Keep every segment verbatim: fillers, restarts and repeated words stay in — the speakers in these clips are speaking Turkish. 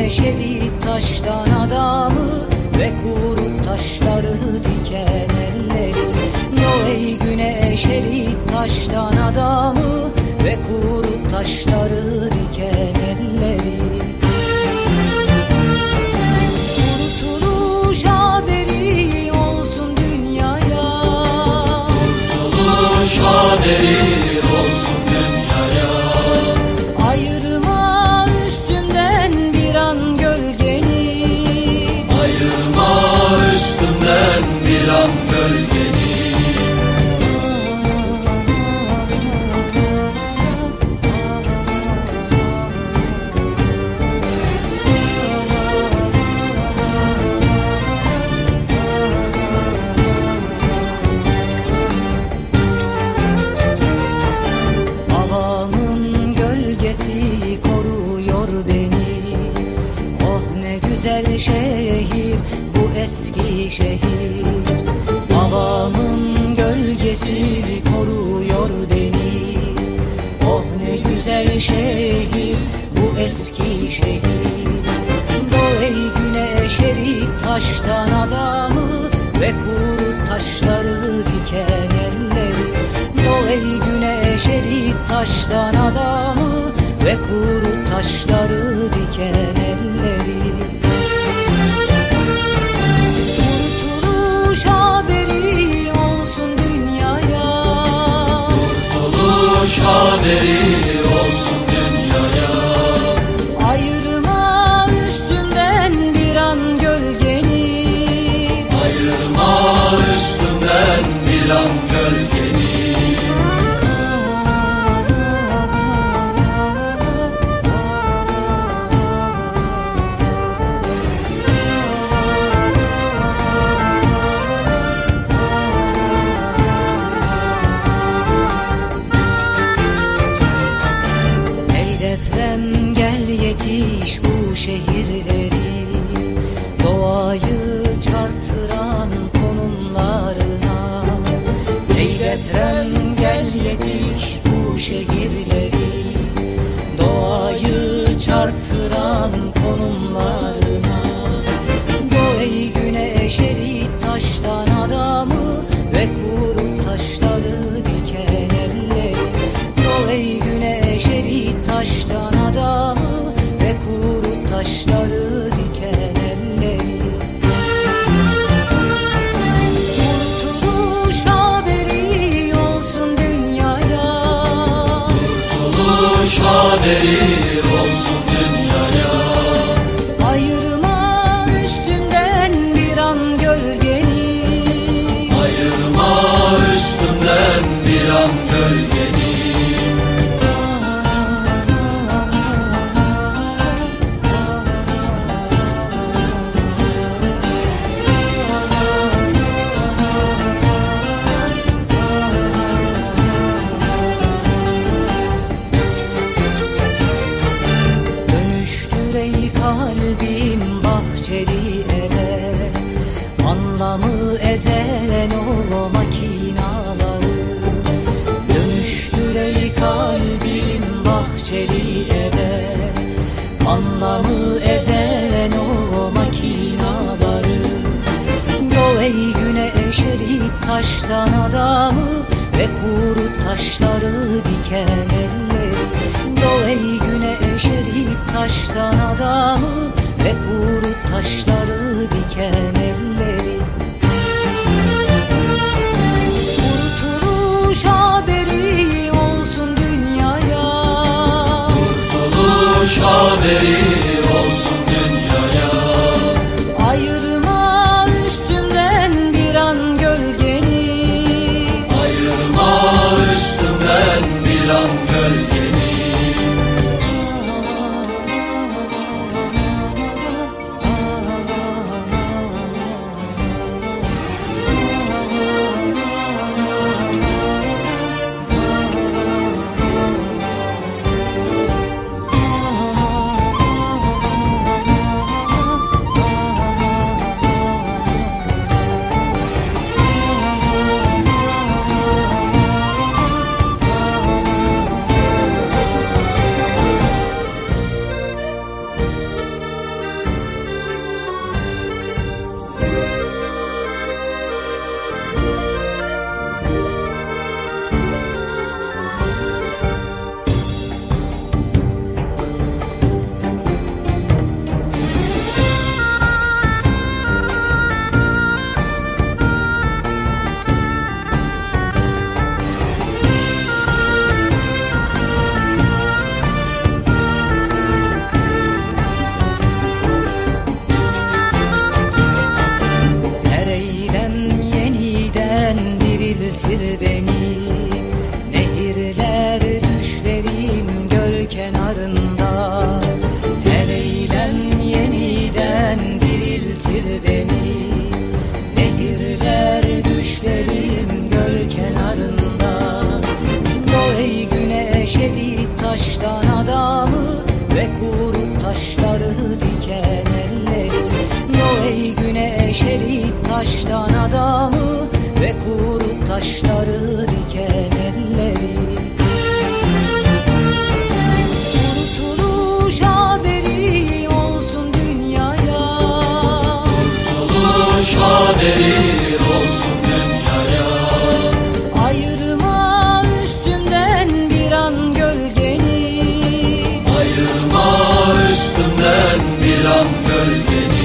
güneş erit taştan adamı ve kuru taşları diken elleri. Yo ey güneş erit taştan adamı ve kuru taşları diken elleri. Kurtuluş haberi olsun dünyaya, kurtuluş haberi olsun dünyaya. Ayırma üstümden bir an gölgeni, ayırma üstümden bir an gölgeni. Koruyor beni. Oh ne güzel şehir bu eski şehir. Babamın gölgesi koruyor beni. Oh ne güzel şehir bu eski şehir. Do ey güneş erit taştan adamı ve kuru taşları diken elleri. Do ey güneş erit taştan adamı ve kuru taşları diken elleri. Kurtuluş haberi olsun dünyaya, kurtuluş haberi olsun dünyaya. Ayırma üstümden bir an gölgeni, ayırma üstümden bir an gölgeni. Deprem gel yetiş bu şehirleri, doğayı çarptıran konumlarına. Ey deprem gel yetiş bu şehirleri, doğayı çarptıran konumlarına. Do ey güneş erit taştan adamı ve kuru taşları diken elleri. Do ey güneş erit taştan adamı ve kuru taşları diken elleri. Kurtuluş haberi olsun dünyaya, kurtuluş haberi olsun dünyaya. Ayırma üstümden bir an gölgeni, ayırma üstümden bir an gölgeni. kalbim bahçeli eve, anlamı ezen o makinaları. Dönüştür ey kalbim bahçeli eve, anlamı ezen o makinaları. Yo ey güneş erit taştan adamı ve kuru taşları diken elleri. Yo ey güneş erit taştan adamı ve kuru taşları diken elleri. Kurtuluş haberi olsun dünyaya, kurtuluş haberi olsun dünyaya. Ayırma üstümden bir an gölgeni, ayırma üstümden bir an gölgeni. yüceltir beni. Nehirler düşlerim göl kenarında. Doğ ey güneş erit taştan adamı ve kurut taşları diken elleri. Doğ ey güneş erit taştan adamı ve kurut taşları diken elleri. Kurtuluş haberi olsun dünyaya. Kurtuluş haberi olsun dünyaya. Ayırma üstümden bir an gölgeni. Ayırma üstümden bir an gölgeni.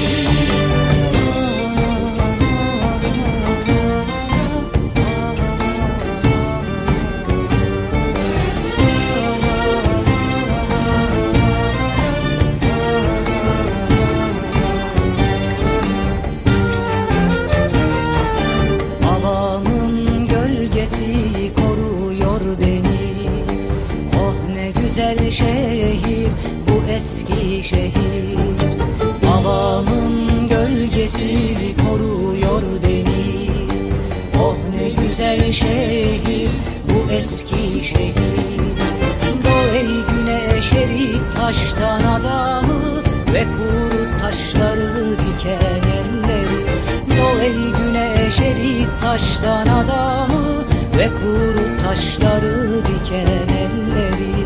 Koruyor beni. Oh ne güzel şehir bu eski şehir. Babamın gölgesi koruyor beni. Oh ne güzel şehir bu eski şehir. Doğ ey güneş erit taştan adamı ve kurut taşları diken elleri. Doğ ey güneş erit taştan adamı ve kurut taşları diken elleri.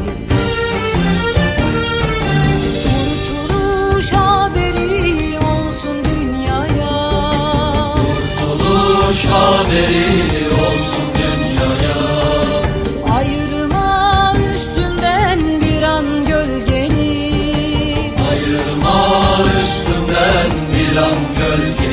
Kurtuluş haberi olsun dünyaya. Kurtuluş haberi olsun dünyaya. Ayırma üstümden bir an gölgeni. Ayırma üstümden bir an gölgeni.